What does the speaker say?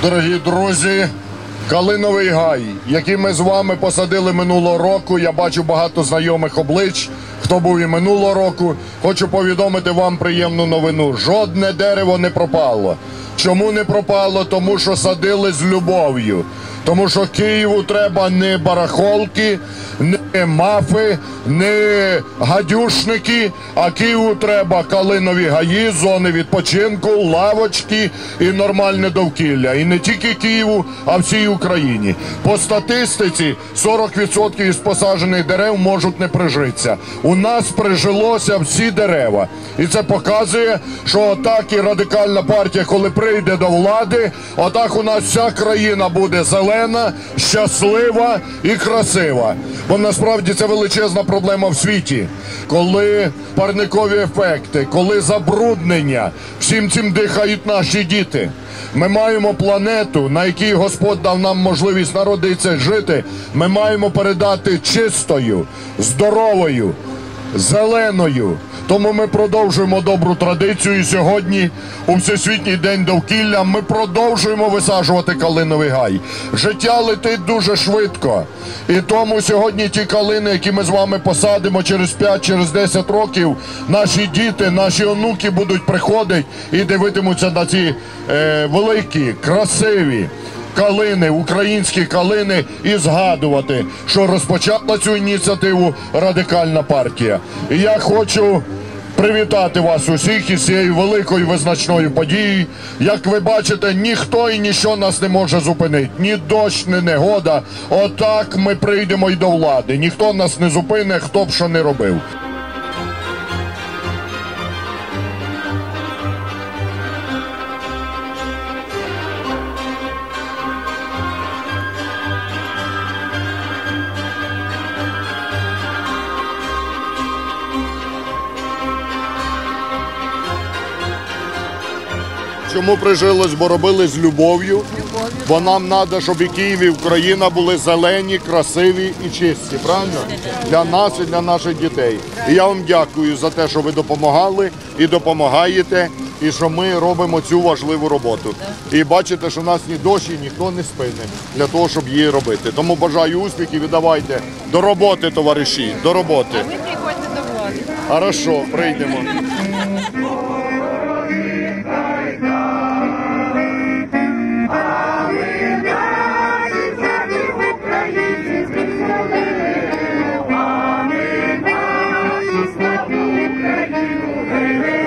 Дорогі друзі, Калиновий гай, який ми з вами посадили минулого року, я бачу багато знайомих облич, хто був і минулого року. Хочу повідомити вам приємну новину. Жодне дерево не пропало. Чому не пропало? Тому що садили з любов'ю. Тому що Києву треба не барахолки, не мафи, не гадюшники, а Києву треба калинові гаї, зони відпочинку, лавочки і нормальне довкілля. І не тільки Києву, а всій Україні. По статистиці 40% із посаджених дерев можуть не прижитися. У нас прижилося всі дерева. І це показує, що отак і Радикальна партія, коли прийде до влади, отак у нас вся країна буде зелена, щаслива і красива. Бо насправді це величезна проблема в світі. Коли парникові ефекти, коли забруднення, всім цим дихають наші діти. Ми маємо планету, на якій Господь дав нам можливість народитися, жити. Ми маємо передати чистою, здоровою, зеленою. Тому ми продовжуємо добру традицію і сьогодні, у Всесвітній день довкілля, ми продовжуємо висаджувати калиновий гай. Життя летить дуже швидко. І тому сьогодні ті калини, які ми з вами посадимо через 5, через 10 років, наші діти, наші онуки будуть приходити і дивитимуться на ці великі, красиві калини, українські калини, і згадувати, що розпочала цю ініціативу Радикальна партія. І я хочу привітати вас усіх із цією великою визначною подією. Як ви бачите, ніхто і ніщо нас не може зупинити. Ні дощ, ні негода. Отак ми прийдемо й до влади. Ніхто нас не зупине, хто б що не робив. Чому прижилось? Бо робили з любов'ю, бо нам треба, щоб і Київ, і Україна були зелені, красиві і чисті, правильно? Для нас і для наших дітей. І я вам дякую за те, що ви допомагали і допомагаєте, і що ми робимо цю важливу роботу. І бачите, що нас ні дощ, і ніхто не спине для того, щоб її робити. Тому бажаю успіхів і давайте до роботи, товариші, до роботи. А ви приходьте до влади. Хорошо, прийдемо. Україну,